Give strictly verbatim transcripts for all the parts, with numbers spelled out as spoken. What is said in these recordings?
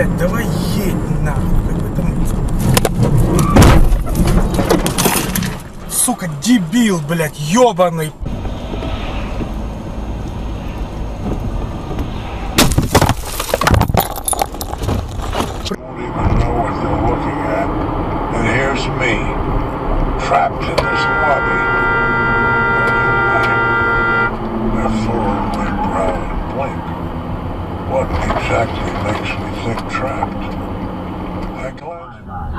блядь, давай едь нахуй. Как в этом... Сука, дебил, блядь, ёбаный. Trapped in this lobby. They're full and brown and blank. What exactly makes me think trapped? That glass?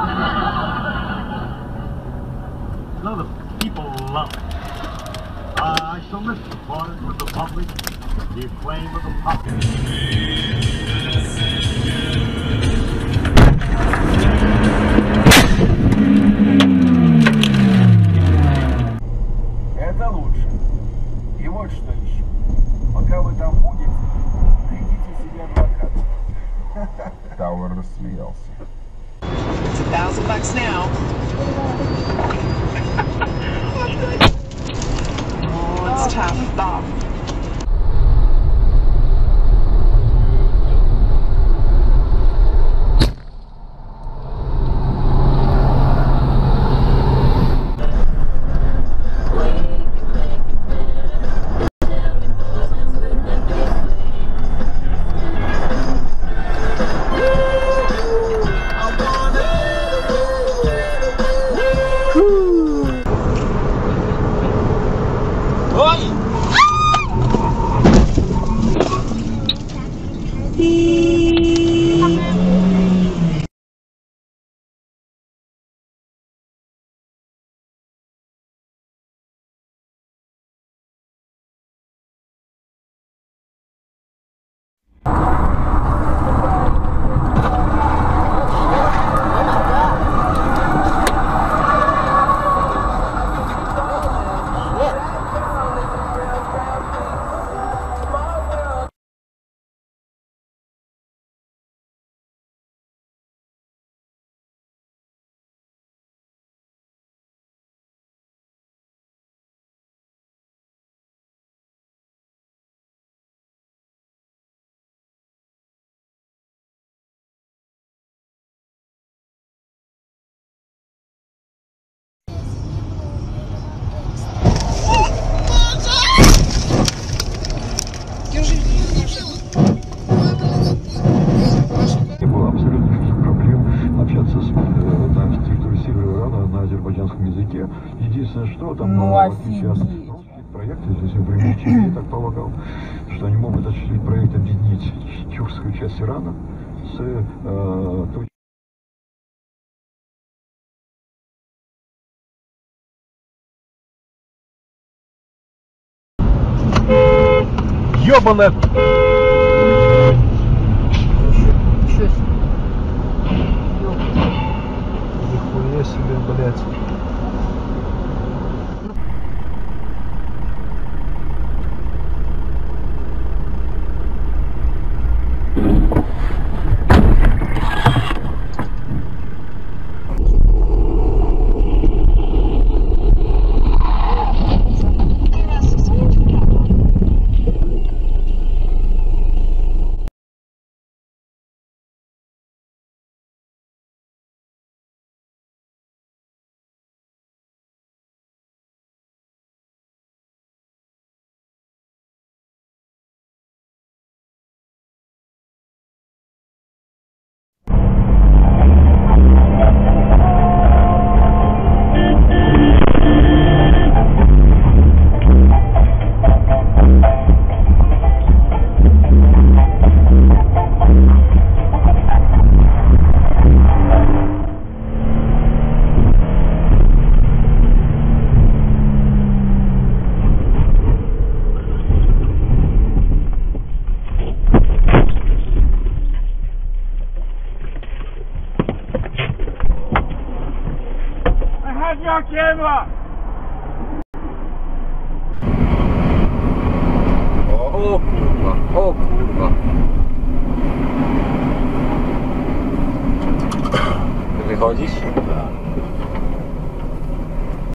No, the people love it. Uh, I shall miss the bars with the public, the acclaim of the public. Это лучше. И вот что еще. Пока вы там будете, найдите себе адвоката. Тауэр рассмеялся. It's a thousand bucks now. Oh, it's tough. Stop. Единственное, что там ну, сейчас проекты здесь ограничены, я так полагал, что они могут осуществить проект объединить тюркскую часть Ирана с э, той... Ёбаная! Нихуя себе, блядь. your camera! O kurwa, o kurwa. Ty wychodzisz?